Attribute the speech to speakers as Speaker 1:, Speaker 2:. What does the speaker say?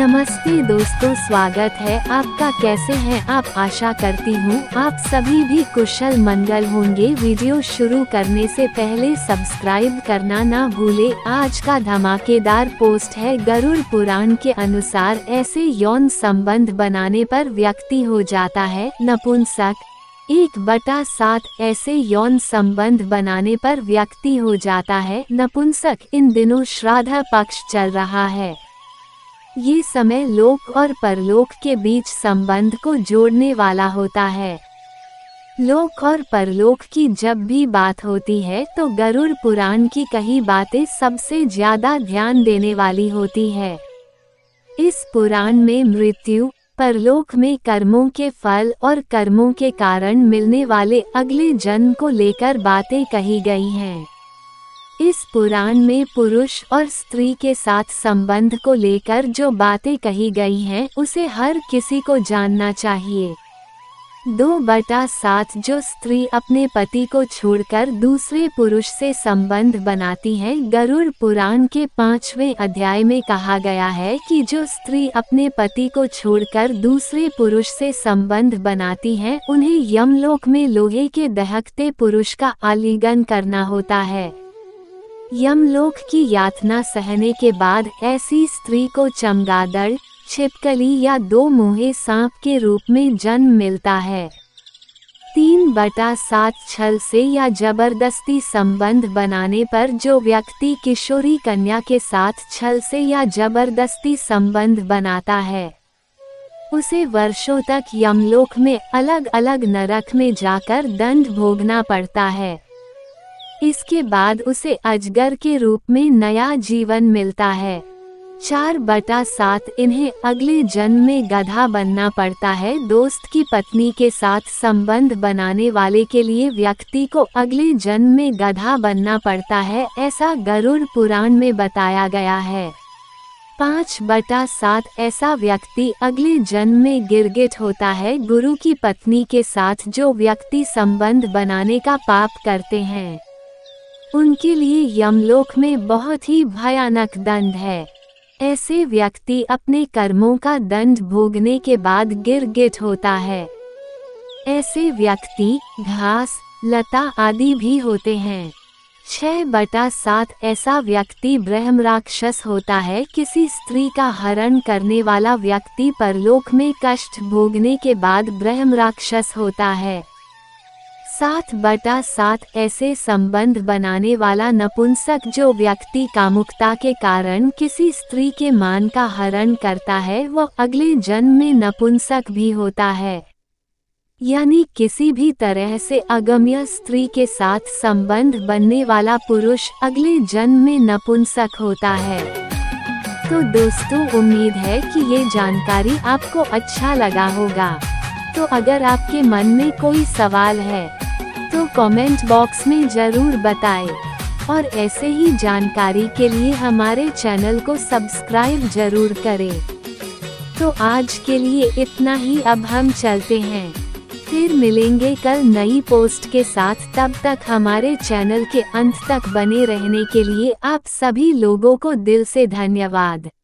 Speaker 1: नमस्ते दोस्तों, स्वागत है आपका। कैसे हैं आप? आशा करती हूँ आप सभी भी कुशल मंगल होंगे। वीडियो शुरू करने से पहले सब्सक्राइब करना ना भूले। आज का धमाकेदार पोस्ट है। गरुड़ पुराण के अनुसार ऐसे यौन संबंध बनाने पर व्यक्ति हो जाता है नपुंसक। 1/7 ऐसे यौन संबंध बनाने पर व्यक्ति हो जाता है नपुंसक। इन दिनों श्राद्ध पक्ष चल रहा है। ये समय लोक और परलोक के बीच संबंध को जोड़ने वाला होता है। लोक और परलोक की जब भी बात होती है तो गरुड़ पुराण की कई बातें सबसे ज्यादा ध्यान देने वाली होती है। इस पुराण में मृत्यु, परलोक में कर्मों के फल और कर्मों के कारण मिलने वाले अगले जन्म को लेकर बातें कही गई हैं। इस पुराण में पुरुष और स्त्री के साथ संबंध को लेकर जो बातें कही गई हैं उसे हर किसी को जानना चाहिए। 2/7 जो स्त्री अपने पति को छोड़कर दूसरे पुरुष से संबंध बनाती है। गरुड़ पुराण के 5वें अध्याय में कहा गया है कि जो स्त्री अपने पति को छोड़कर दूसरे पुरुष से संबंध बनाती हैं उन्हें यमलोक में लोहे के दहकते पुरुष का आलिंगन करना होता है। यमलोक की यातना सहने के बाद ऐसी स्त्री को चमगादड़, छिपकली या 2 मुँहे सांप के रूप में जन्म मिलता है। 3/7 छल से या जबरदस्ती संबंध बनाने पर जो व्यक्ति किशोरी कन्या के साथ छल से या जबरदस्ती संबंध बनाता है उसे वर्षों तक यमलोक में अलग अलग नरक में जाकर दंड भोगना पड़ता है। इसके बाद उसे अजगर के रूप में नया जीवन मिलता है। 4/7 इन्हें अगले जन्म में गधा बनना पड़ता है। दोस्त की पत्नी के साथ संबंध बनाने वाले के लिए व्यक्ति को अगले जन्म में गधा बनना पड़ता है, ऐसा गरुड़ पुराण में बताया गया है। 5/7 ऐसा व्यक्ति अगले जन्म में गिरगिट होता है। गुरु की पत्नी के साथ जो व्यक्ति संबंध बनाने का पाप करते हैं उनके लिए यमलोक में बहुत ही भयानक दंड है। ऐसे व्यक्ति अपने कर्मों का दंड भोगने के बाद गिरगिट होता है। ऐसे व्यक्ति घास, लता आदि भी होते हैं। 6/7 ऐसा व्यक्ति ब्रह्मराक्षस होता है। किसी स्त्री का हरण करने वाला व्यक्ति परलोक में कष्ट भोगने के बाद ब्रह्मराक्षस होता है। 7/7 ऐसे संबंध बनाने वाला नपुंसक जो व्यक्ति कामुकता के कारण किसी स्त्री के मान का हरण करता है वह अगले जन्म में नपुंसक भी होता है। यानी किसी भी तरह से अगम्य स्त्री के साथ संबंध बनने वाला पुरुष अगले जन्म में नपुंसक होता है। तो दोस्तों, उम्मीद है कि ये जानकारी आपको अच्छा लगा होगा। तो अगर आपके मन में कोई सवाल है तो कमेंट बॉक्स में ज़रूर बताएं और ऐसे ही जानकारी के लिए हमारे चैनल को सब्सक्राइब ज़रूर करें। तो आज के लिए इतना ही। अब हम चलते हैं, फिर मिलेंगे कल नई पोस्ट के साथ। तब तक हमारे चैनल के अंत तक बने रहने के लिए आप सभी लोगों को दिल से धन्यवाद।